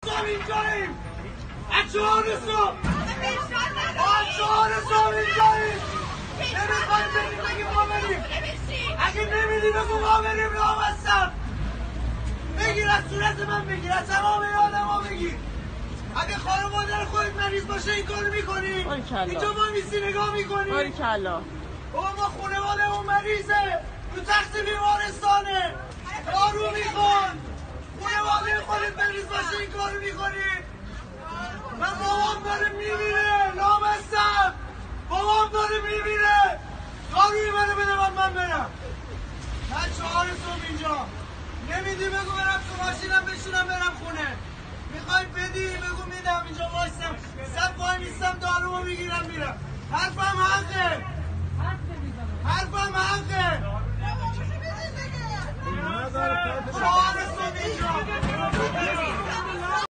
اینجاییم از 4 صبح از 4 صبح اینجاییم نمیخوایم بریم بگیم ما بریم اگه نمیدی بگو ما بریم راه بستم بگیر از صورت من بگیر از تمام آدم ها بگیر اگه خانواده خودت مریض باشه این کارو میکنی اینجا ما میسی نگاه میکنی بابا ما خانواده اون مریضه تو تخت بیمارستانه دارو میخوان خانواده خودت مریض باشه این کارو میکنی من بابام داره میمیره نامستم بابام داره میمیره داروی منو بده من برم من 4 صبح اینجا نمیدی بگو برم تو ماشینم بشونم برم خونه میخوای بدی بگو میدم اینجا وایستم سب وای میستم دارومو میگیرم میرم حرفم حقه 4 صبح اینجا